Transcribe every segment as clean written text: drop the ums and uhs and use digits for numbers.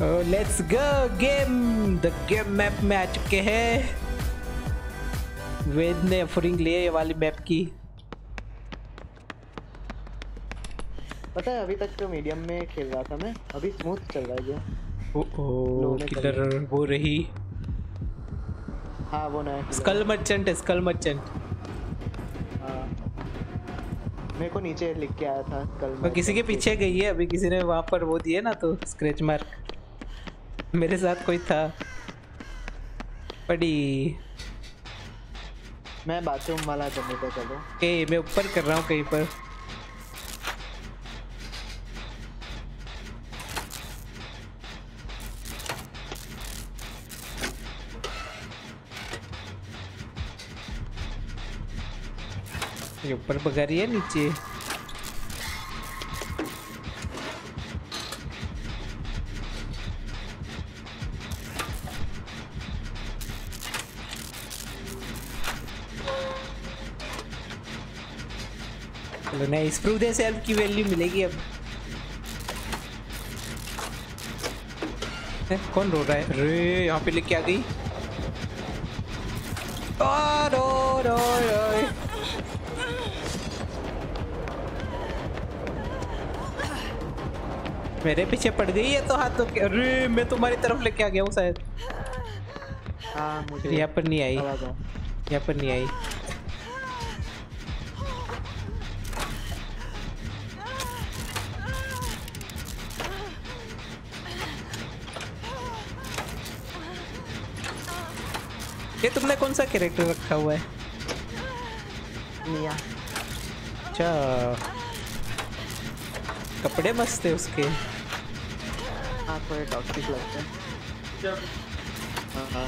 Let's go game. The game map में आ चुके हैं। वेद ने ऑफरिंग लिए ये वाली मैप की। पता है अभी तक तो मीडियम में खेल रहा था मैं, अभी स्मूथ चल रहा है गेम। ओ किलर वो रही। हाँ वो नया स्कल मर्चेंट है, स्कल मर्चेंट। हाँ मेरे को नीचे लिख के आया था स्कल वो किसी के पीछे गई है अभी, किसी ने वहां पर वो दिए ना तो स्क्रैच मार्क। मेरे साथ कोई था पड़ी। मैं बाथरूम वाला करने पे चलो। मैं ऊपर कर रहा हूँ कहीं पर। ये ऊपर भगा रही है नीचे। चलो नाइस, प्रूव द सेल्फ की वैल्यू मिलेगी अब। कौन रो रहा है? अरे यहाँ पे लेके आ गई। मेरे पीछे पड़ गई है तो हाथों के। अरे मैं तुम्हारी तरफ लेके आ गया हूँ शायद। हाँ मुझे यहाँ पर नहीं आई, यहाँ पर नहीं आई। ये तुमने कौन सा कैरेक्टर रखा हुआ है? मिया। अच्छा कपड़े मस्त है उसके। हाँ थोड़े टॉक्सिक लगते हैं। हाँ हाँ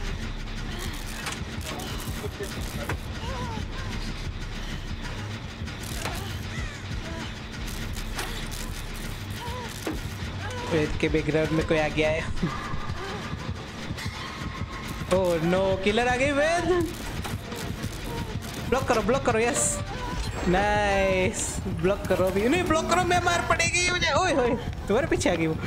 वेद के बैकग्राउंड में कोई आ गया है। ओह नो, किलर आ गई। वेद ब्लॉक करो यस नाइस। ब्लॉक करो अभी, नहीं ब्लॉक करो, मैं मार पड़ेगी मुझे। ओए होए तुम्हारे पीछे आ गई वो।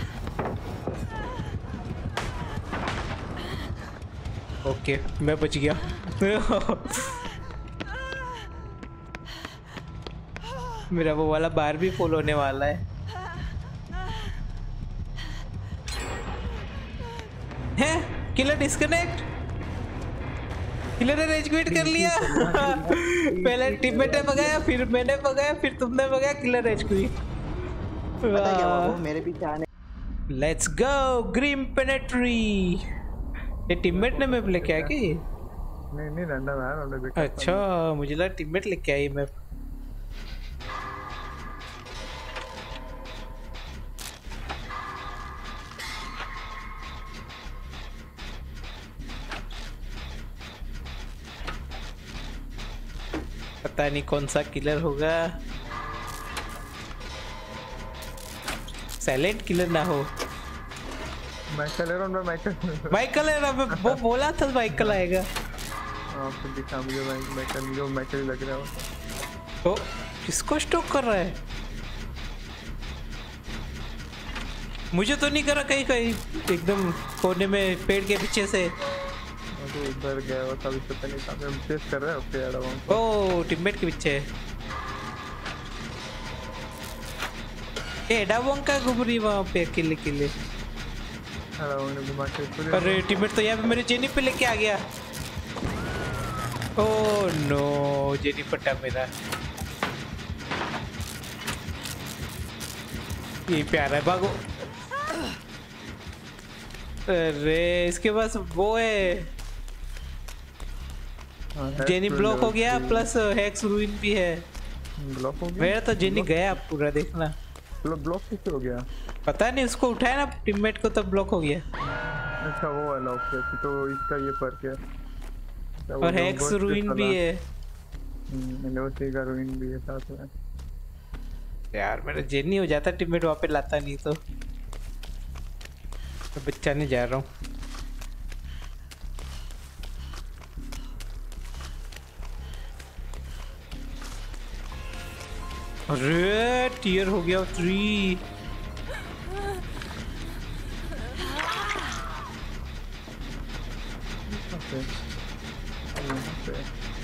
ओके मैं बच गया। मेरा वो वाला बार भी फुल होने वाला है। Killer disconnect. किलर ने रेज क्विट कर लिया। पहले टीममेट ने भगाया, फिर मैंने भगाया, फिर तुमने भगाया, किलर रेज क्विट। पता क्या हुआ, वो मेरे पीछे आने। Let's go grim pantry. ये टीममेट ने मैप लेके आया कि? नहीं रैंडम है, हमने देखा। अच्छा मुझे लगा टीममेट लेके आई मैप। पता नहीं कौन सा किलर होगा। साइलेंट किलर ना हो। माइकल है ना, माइकल है ना, वो बोला था माइकल आएगा। फिर दिखा मुझे माइकल लग रहा है। तो किसको स्टॉक कर रहा है? मुझे तो नहीं करा, कहीं कहीं एकदम कोने में पेड़ के पीछे से। तो उधर गया वो तभी पता नहीं था। हम चेस कर रहे हैं ओके यार। ओ टीममेट के पीछे ए डावोंग का घूम रही वहां पे अकेले अकेले। अरे टीममेट तो यहाँ पे मेरे जेनी पे लेके आ गया। ओ नो जेनी पट्टा मेरा। ये प्यारा है, भागो। अरे इसके पास वो है, जेनी ब्लॉक हो गया, प्लस हेक्स रूइन भी है। ब्लॉक हो गया मेरा तो जेनी गया पूरा, देखना। ब्लॉक कैसे हो गया पता नहीं, उसको उठाया ना टीममेट को तब ब्लॉक हो गया। अच्छा वो वाला ओके। तो इसका ये फर्क है। और हेक्स रूइन भी है। नोटी का रूइन भी है साथ में। यार मेरा जेनी हो जाता, टीममेट वहाँ पे लाता नहीं तो बच्चा नहीं जा रहा हूँ। अरे टीयर हो गया 3। पे यहाँ पे।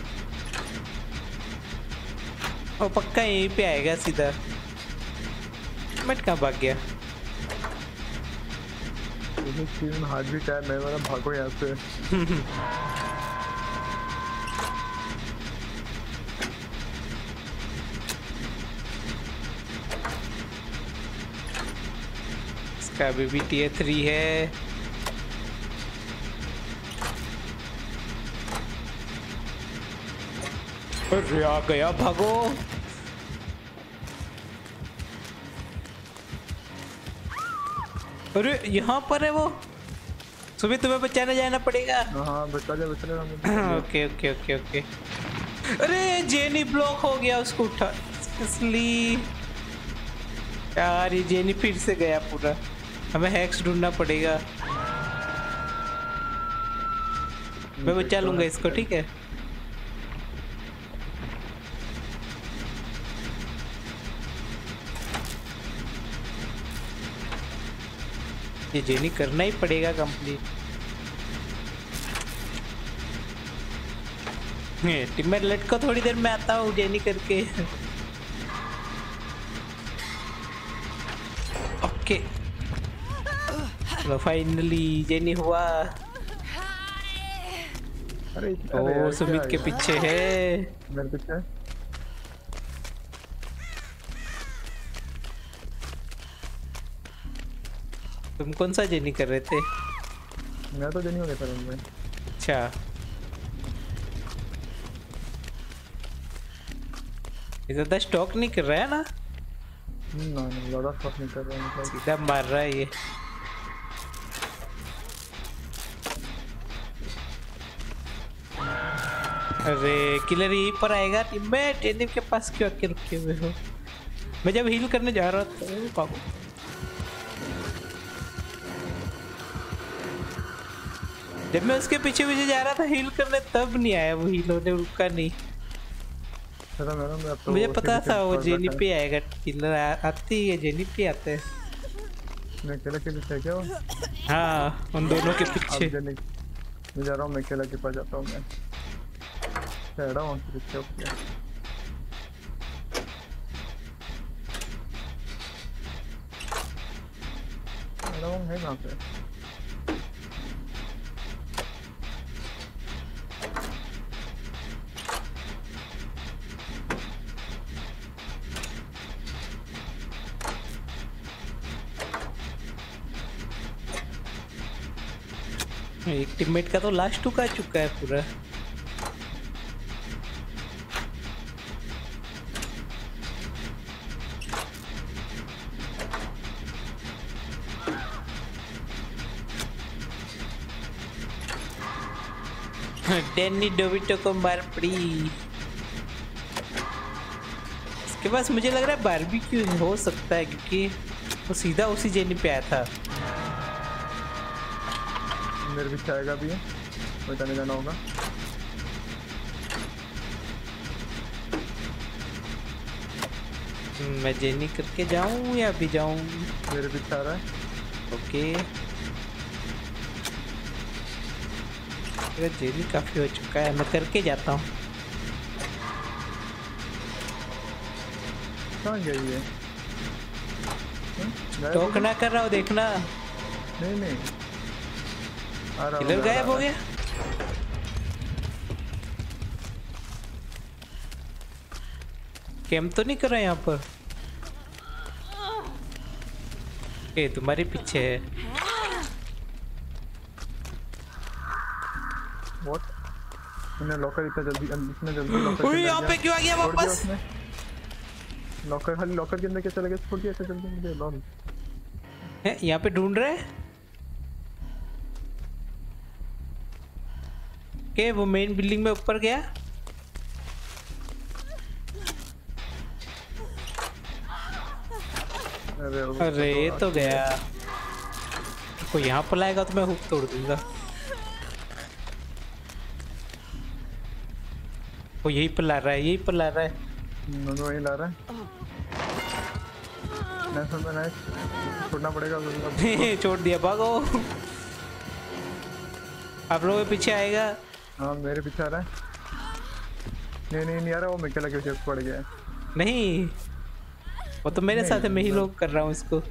वो पक्का यहीं पे आएगा सीधा। मिनट कहाँ भाग गया? मुझे चीज में हाथ भी टायर नहीं वाला, भागो यहाँ से। इसका अभी भी Tier 3 है। अरे आ गया, भागो। अरे यहाँ पर है वो। सुबह तुम्हें बचाने जाना पड़ेगा। हाँ बचा जा ओके ओके ओके ओके। अरे जेनी ब्लॉक हो गया, उसको उठा इसलिए। यार ये जेनी फिर से गया पूरा। हमें हैक्स ढूंढना पड़ेगा। मैं बचा लूंगा इसको, ठीक है। ये जेनी करना ही पड़ेगा कंप्लीट। टीममेट लटको, थोड़ी देर में आता हूँ जेनी करके। ओके चलो फाइनली जेनी हुआ। अरे ओ सुमित के पीछे है। मेरे पीछे तुम कौन सा जेनी कर रहे थे? मैं तो जेनी हो गया था मैं। अच्छा ये ज्यादा स्टॉक नहीं कर रहा है ना? ना ज्यादा स्टॉक नहीं कर रहा है, सीधा मार रहा है ये। अरे किलर यहीं पर आएगा। टीममेट जेनी के पास क्यों आके रुके हुए हो? मैं जब हील करने जा रहा था जब मैं उसके पीछे पीछे जा रहा था हील करने, तब नहीं आया वो। हील होने रुका नहीं। तो मुझे पता था वो जेनी पे आएगा। किलर आती है, जेनी पे आते हैं। मैं अकेला के पीछे क्या हो? हाँ उन दोनों के पीछे। मैं जा रहा हूँ, मैं अकेला के पास जाता हूँ। मैं चढ़ा हूँ पीछे। ओके चढ़ा हूँ, है कहाँ पे? एक टीममेट का तो लास्ट टुक आ चुका है पूरा। डैनी डोविटो को मार पड़ी। इसके पास मुझे लग रहा है बारबेक्यू हो सकता है, क्योंकि वो सीधा उसी जेनी पे आया था। मेरे पीछे आएगा भी है, बचाने जाना होगा। मैं जेनी करके जाऊं या अभी जाऊं? मेरे पीछे आ रहा है। ओके मेरा जेनी काफी हो चुका है, मैं करके जाता हूँ। कहाँ गई है? टॉक ना कर रहा हूँ, देखना। नहीं आ रहा हूँ। किलर गायब हो गया। कैंप तो नहीं कर रहा यहाँ पर? ए तुम्हारे पीछे है। What? मैंने लॉकर इतना जल्दी लॉकर यहाँ पे क्यों आ गया वापस? लॉकर खाली लॉकर के अंदर क्या चला गया? छोड़ दिया जल्दी मुझे। लॉल है यहाँ पे ढूंढ रहे हैं के वो मेन बिल्डिंग में ऊपर गया। अरे ये तो गया। कोई यहाँ पर लाएगा तो मैं हुक तोड़ दूंगा। वो यहीं पर ला रहा है, यहीं पर ला रहा है। वही ला रहा है। छोड़ना पड़ेगा। छोड़ दिया, भागो। आप लोगों के पीछे आएगा। हाँ मेरे पीछे आ रहा है। नहीं आ रहा, वो मिकेला के पीछे पड़ गया है। नहीं वो तो मेरे साथ है, मैं ही लोग कर रहा हूँ इसको।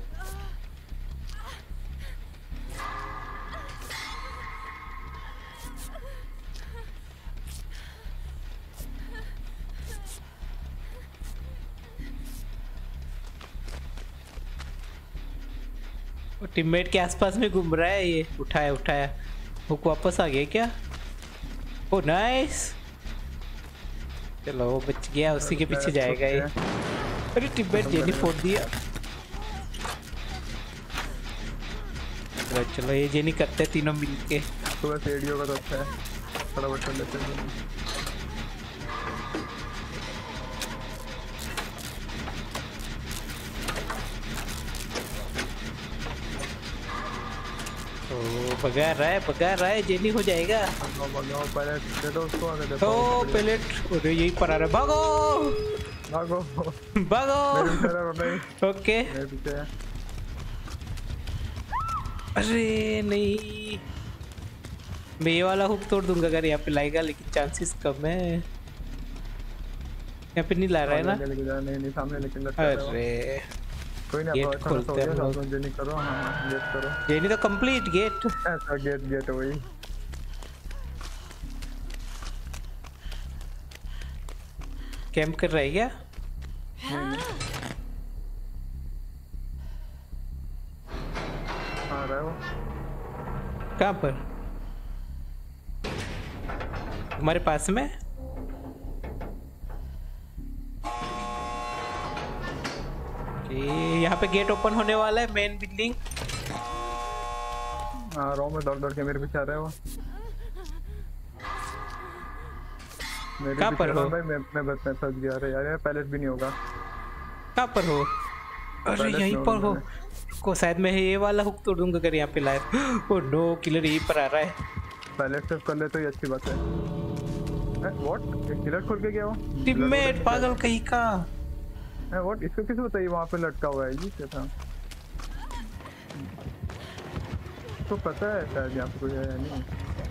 टीममेट के आसपास में घूम रहा है ये। उठाया हुक वापस आ गया क्या? ओ नाइस, चलो वो बच गया, उसी के पीछे जाएगा ये। अरे टीममेट जेनी फोड़ दिया। चलो ये जेनी करते हैं तीनों मिलके। तो बस रेडियो का तो अच्छा है, फटाफट कर लेते हैं। भगा रहा है जेनी हो जाएगा। भागो पहले दे दो उसको, आगे तो पैलेट अरे यही पर आ रहा है, भागो मेरे पीछे रहो नहीं। ओके मेरे पीछे है। अरे नहीं, मैं ये वाला हुक तोड़ दूंगा अगर यहाँ पे लाएगा, लेकिन चांसेस कम है। यहाँ पे नहीं ला रहा है ना? नहीं सामने लेकिन अरे कोई नहीं, गेट खोलते हैं हम। जेनी करो। हाँ गेट करो। जेनी तो कंप्लीट गेट। ऐसा गेट वही। कैंप कर रहा है क्या? आ रहा है वो। कहाँ पर? हमारे पास में? यहाँ पे गेट ओपन होने वाला है, मेन बिल्डिंग। हाँ रो में दौड़ के मेरे पीछे आ रहा है वो। कहाँ पर हो? भाई मैं बस में फंस गया। अरे यार पैलेट भी नहीं होगा। कहाँ पर हो? अरे यहीं पर हो को शायद मैं ये वाला हुक तोड़ दूंगा अगर यहाँ पे लाए। ओ नो, किलर यहीं पर आ रहा है। पैलेट सेव कर ले तो ये अच्छी बात है। व्हाट, किलर खोल के गया वो टीममेट पागल कहीं का। व्हाट, इसको किसे बताइए वहाँ पे लटका हुआ है ये क्या था? तो पता है शायद यहाँ पे कोई है नहीं।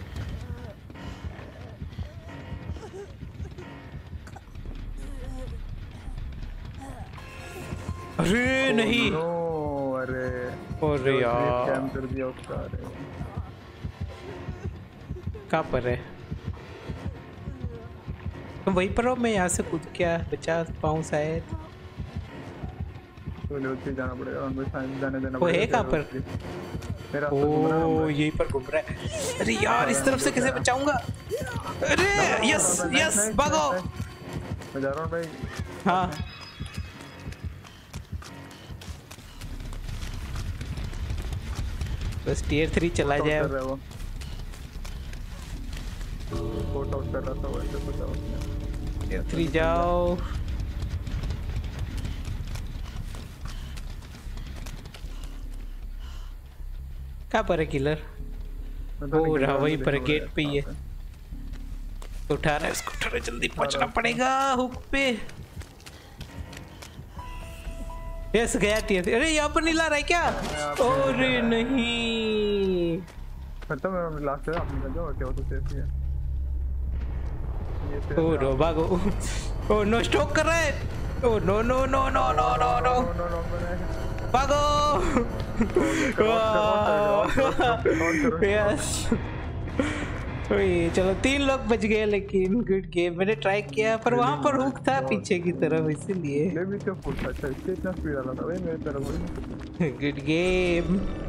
अरे नहीं, अरे यार स्कैम कर दिया उसका। अरे कहाँ पर है? तो वहीं पर हो, मैं यहाँ से कूद क्या बचा पाऊँ शायद। तो लेवल 3 जाना पड़ेगा, उनको साइंस जाने देना वो है पड़ेगा। कहाँ पर? मेरा ओ यहीं पर घूम रहा है। अरे यार इस तरफ से कैसे बचाऊंगा? अरे यस भागो। मैं जा रहा हूँ भाई। हाँ बस टियर 3 चला जाए। पोर्ट आउट कर रहा था वो, ऐसे कुछ आउट। टियर 3 जाओ। कहाँ पर है किलर? ओ रहा वहीं पर, गेट पे ही है। तो उठा रहा है उसको, उठा रहा है, जल्दी पहुंचना पड़ेगा हुक पे। यस गया टियर। अरे यहाँ पर नहीं ला रहा है क्या? अरे नहीं, खत्म है लास्ट है। आप निकल जाओ, क्या हो तो सेफ ही है। ओ नो भागो। ओ नो स्टॉक कर रहा है। Oh no no no no no no no भागो। यस चलो 3 लोग बच गए, लेकिन गुड गेम। मैंने ट्राई किया पर वहां पर हुक था पीछे की तरफ, इसीलिए ले भी तो फुल अच्छा, इससे इतना स्पीड आ रहा था भाई मेरे तरफ। Good game.